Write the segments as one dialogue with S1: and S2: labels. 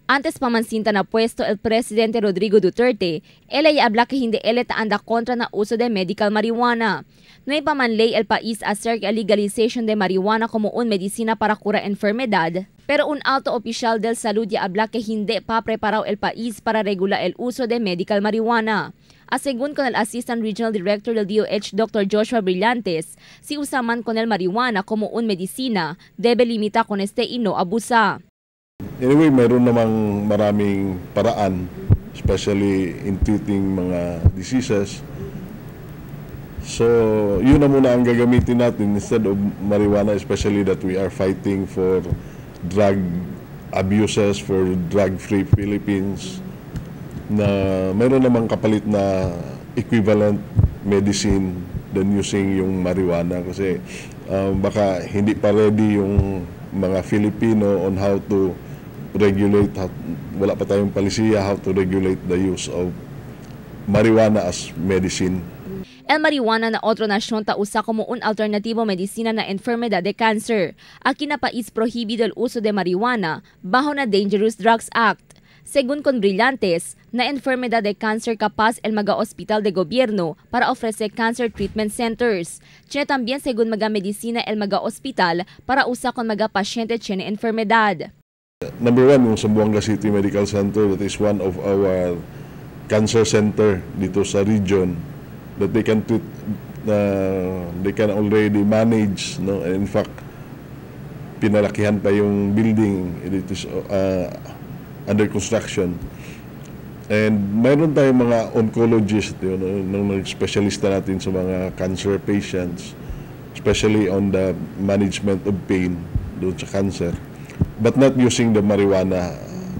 S1: Antes pamansinta na pwesto el presidente Rodrigo Duterte, él ay habla que hindi él anda contra na uso de medical marijuana. No hay pamanlay el país acerca a legalization de marijuana como un medicina para curar enfermedad, pero un alto oficial del salud ya habla que hindi pa preparado el país para regular el uso de medical marijuana. Asegun con el Assistant Regional Director del DOH Dr. Joshua Brillantes, si usaman con el marijuana como un medicina, debe limita con este y no abusa.
S2: Anyway, mayroon namang maraming paraan, especially in treating mga diseases. So, yun na muna ang gagamitin natin instead of marijuana, especially that we are fighting for drug abuses, for drug-free Philippines, na mayroon namang kapalit na equivalent medicine than using yung marijuana kasi baka hindi pa ready yung mga Filipino on how to regulate, wala pa tayong palisiya how to regulate the use of marijuana as medicine.
S1: El marijuana na otro nasyon ta usa como un alternativo medicina na enfermedad de cancer. Aquí na país prohibido el uso de marijuana bajo na Dangerous Drugs Act. Según con Brillantes, na enfermedad de cancer capaz el maga-hospital de gobierno para ofrecer cancer treatment centers. Tiene también según maga-medicina el maga-hospital para usa con maga-pasyente tiene enfermedad.
S2: Number one, yung Zamboanga City Medical Center, that is one of our cancer center dito sa region that they can treat, they can already manage, no? And in fact, pinalakihan pa yung building, it is under construction. And mayroon tayong mga oncologist, ng specialista natin sa mga cancer patients, especially on the management of pain doon sa cancer, but not using the marijuana.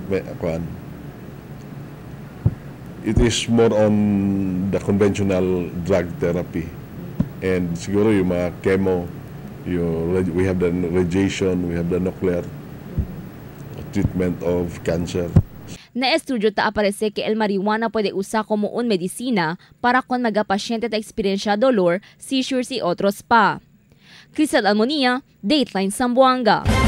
S2: It is more on the conventional drug therapy. And siguro yung mga chemo, we have the radiation, we have the nuclear treatment of cancer.
S1: Na estudio ta aparece que el marijuana puede usar como un medicina para con magapasyente ta experiencia dolor, seizures y otros pa. Crisel Almonía, Dateline Zamboanga.